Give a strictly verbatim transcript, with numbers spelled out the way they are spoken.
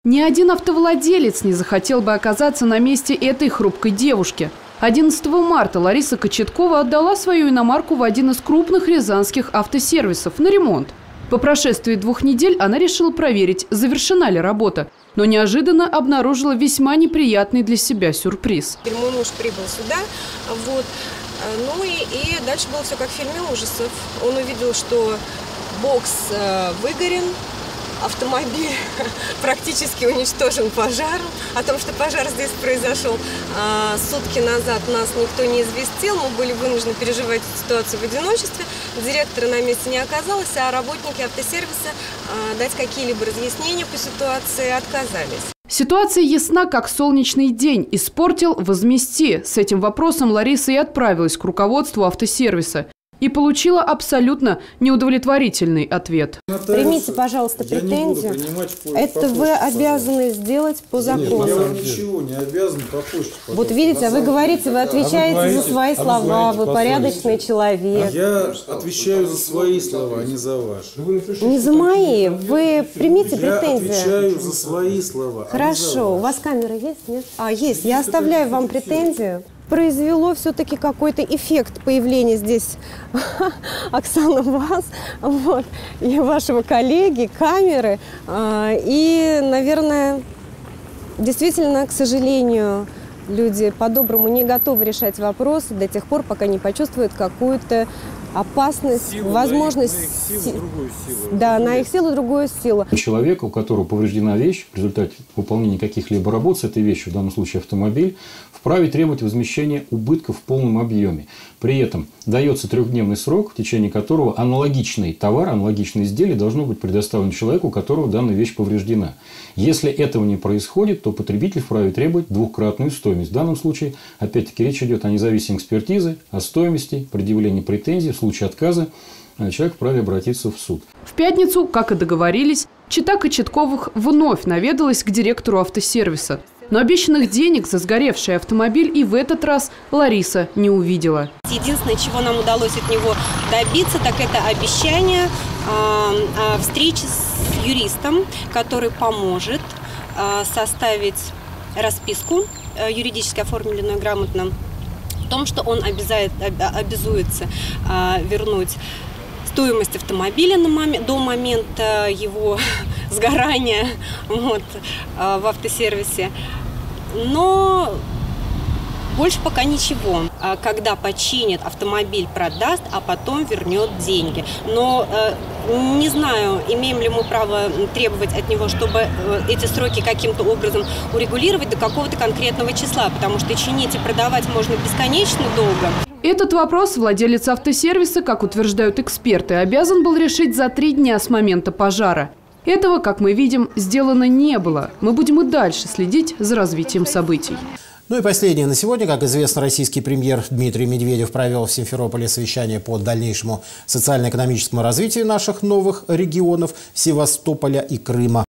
Ни один автовладелец не захотел бы оказаться на месте этой хрупкой девушки. одиннадцатого марта Лариса Кочеткова отдала свою иномарку в один из крупных рязанских автосервисов на ремонт. По прошествии двух недель она решила проверить, завершена ли работа, но неожиданно обнаружила весьма неприятный для себя сюрприз. Мой муж прибыл сюда, вот, ну и, и дальше было все как в фильме ужасов. Он увидел, что бокс э, выгорен, автомобиль практически уничтожен пожаром. О том, что пожар здесь произошел а, сутки назад, нас никто не известил. Мы были вынуждены переживать ситуацию в одиночестве. Директора на месте не оказалось, а работники автосервиса а, дать какие-либо разъяснения по ситуации отказались. Ситуация ясна, как солнечный день. Испортил – возмести. С этим вопросом Лариса и отправилась к руководству автосервиса. И получила абсолютно неудовлетворительный ответ. Примите, пожалуйста, претензию. По, Это по вы почте, обязаны пожалуйста. сделать по закону. Нет, я ничего не обязан по почте. Вот видите, вы говорите, вы отвечаете а вы говорите, за свои а слова, вы, говорите, вы порядочный человек. Я отвечаю за свои слова, а не за ваши. Не за мои. Вы примите я претензию. Я отвечаю за свои слова. Хорошо. А у вас камера есть? Нет? А, есть. Я оставляю вам претензию. Произвело все-таки какой-то эффект появления здесь Оксаны вас, вот, и вашего коллеги, камеры. И, наверное, действительно, к сожалению, люди по-доброму не готовы решать вопросы до тех пор, пока не почувствуют какую-то опасность, силу, возможность... На их, на их силу, другую силу. Да, на их силу другую силу. Человек, у которого повреждена вещь в результате выполнения каких-либо работ с этой вещью, в данном случае автомобиль, вправе требовать возмещения убытков в полном объеме. При этом дается трехдневный срок, в течение которого аналогичный товар, аналогичное изделие должно быть предоставлено человеку, у которого данная вещь повреждена. Если этого не происходит, то потребитель вправе требовать двукратную стоимость. В данном случае, опять-таки, речь идет о независимой экспертизе, о стоимости, предъявлении претензий. В случае отказа человек вправе обратиться в суд. В пятницу, как и договорились, чета Кочетковых вновь наведалась к директору автосервиса. Но обещанных денег за сгоревший автомобиль и в этот раз Лариса не увидела. Единственное, чего нам удалось от него добиться, так это обещание э, встречи с юристом, который поможет э, составить расписку, э, юридически оформленную грамотно, в том, что он обязает, обязуется э, вернуть стоимость автомобиля на момент, до момента его сгорания вот, э, в автосервисе. Но больше пока ничего. Когда починит, автомобиль продаст, а потом вернет деньги. Но э, не знаю, имеем ли мы право требовать от него, чтобы эти сроки каким-то образом урегулировать до какого-то конкретного числа, потому что чинить и продавать можно бесконечно долго. Этот вопрос владелец автосервиса, как утверждают эксперты, обязан был решить за три дня с момента пожара. Этого, как мы видим, сделано не было. Мы будем и дальше следить за развитием событий. Ну и последнее на сегодня. Как известно, российский премьер Дмитрий Медведев провел в Симферополе совещание по дальнейшему социально-экономическому развитию наших новых регионов Севастополя и Крыма.